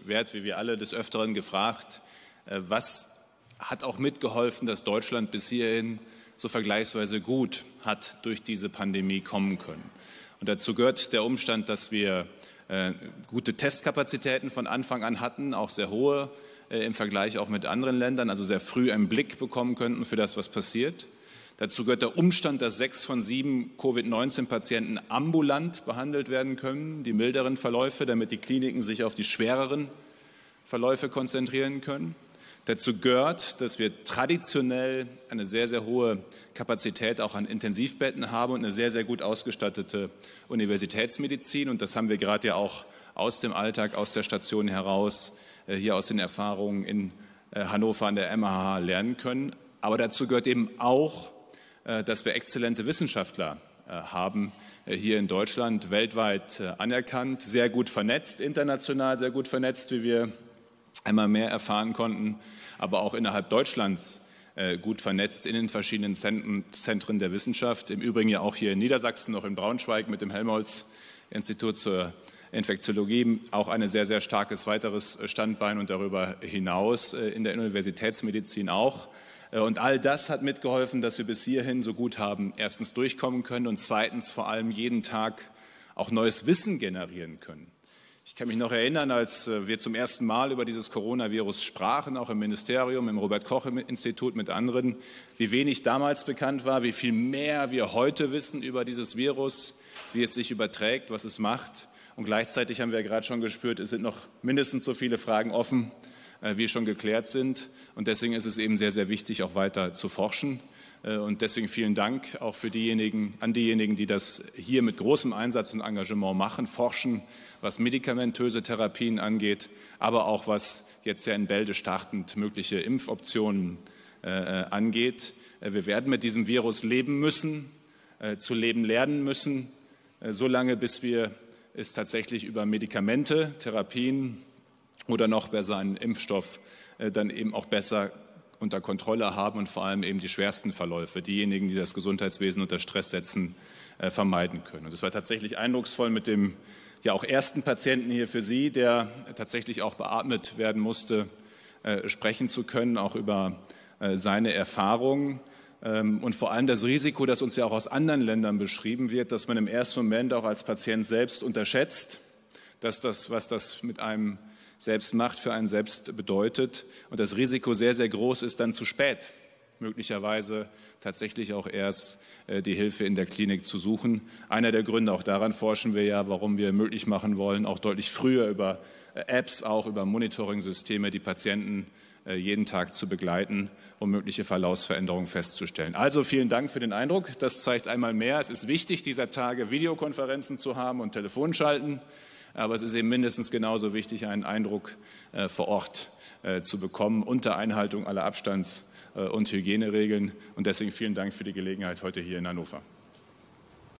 werde, wie wir alle, des Öfteren gefragt, was hat auch mitgeholfen, dass Deutschland bis hierhin so vergleichsweise gut hat durch diese Pandemie kommen können. Und dazu gehört der Umstand, dass wir gute Testkapazitäten von Anfang an hatten, auch sehr hohe im Vergleich auch mit anderen Ländern, also sehr früh einen Blick bekommen könnten für das, was passiert. Dazu gehört der Umstand, dass 6 von 7 Covid-19-Patienten ambulant behandelt werden können, die milderen Verläufe, damit die Kliniken sich auf die schwereren Verläufe konzentrieren können. Dazu gehört, dass wir traditionell eine sehr, sehr hohe Kapazität auch an Intensivbetten haben und eine sehr, sehr gut ausgestattete Universitätsmedizin. Und das haben wir gerade ja auch aus dem Alltag, aus der Station heraus, hier aus den Erfahrungen in Hannover an der MHH lernen können. Aber dazu gehört eben auch, dass wir exzellente Wissenschaftler haben, hier in Deutschland, weltweit anerkannt, sehr gut vernetzt, international sehr gut vernetzt, wie wir einmal mehr erfahren konnten, aber auch innerhalb Deutschlands gut vernetzt in den verschiedenen Zentren der Wissenschaft. Im Übrigen ja auch hier in Niedersachsen, noch in Braunschweig mit dem Helmholtz-Institut zur Infektiologie, auch ein sehr, sehr starkes weiteres Standbein und darüber hinaus in der Universitätsmedizin auch. Und all das hat mitgeholfen, dass wir bis hierhin so gut haben erstens durchkommen können und zweitens vor allem jeden Tag auch neues Wissen generieren können. Ich kann mich noch erinnern, als wir zum ersten Mal über dieses Coronavirus sprachen, auch im Ministerium, im Robert-Koch-Institut mit anderen, wie wenig damals bekannt war, wie viel mehr wir heute wissen über dieses Virus, wie es sich überträgt, was es macht. Und gleichzeitig haben wir ja gerade schon gespürt, es sind noch mindestens so viele Fragen offen, wie schon geklärt sind. Und deswegen ist es eben sehr, sehr wichtig, auch weiter zu forschen. Und deswegen vielen Dank auch an diejenigen, die das hier mit großem Einsatz und Engagement machen, forschen, was medikamentöse Therapien angeht, aber auch was jetzt ja in Bälde startend mögliche Impfoptionen angeht. Wir werden mit diesem Virus leben müssen, zu leben lernen müssen, solange bis wir es tatsächlich über Medikamente, Therapien oder noch besser einen Impfstoff dann eben auch besser unter Kontrolle haben und vor allem eben die schwersten Verläufe, diejenigen, die das Gesundheitswesen unter Stress setzen, vermeiden können. Und es war tatsächlich eindrucksvoll, mit dem ja auch ersten Patienten hier für Sie, der tatsächlich auch beatmet werden musste, sprechen zu können, auch über seine Erfahrungen und vor allem das Risiko, das uns ja auch aus anderen Ländern beschrieben wird, dass man im ersten Moment auch als Patient selbst unterschätzt, dass das, was das mit einem selbst macht, für einen selbst bedeutet und das Risiko sehr, sehr groß ist, dann zu spät möglicherweise tatsächlich auch erst die Hilfe in der Klinik zu suchen. Einer der Gründe, auch daran forschen wir ja, warum wir möglich machen wollen, auch deutlich früher über Apps, auch über Monitoring-Systeme die Patienten jeden Tag zu begleiten, um mögliche Verlaufsveränderungen festzustellen. Also vielen Dank für den Eindruck. Das zeigt einmal mehr, es ist wichtig, dieser Tage Videokonferenzen zu haben und Telefonschalten. Aber es ist eben mindestens genauso wichtig, einen Eindruck vor Ort zu bekommen, unter Einhaltung aller Abstands- und Hygieneregeln. Und deswegen vielen Dank für die Gelegenheit heute hier in Hannover.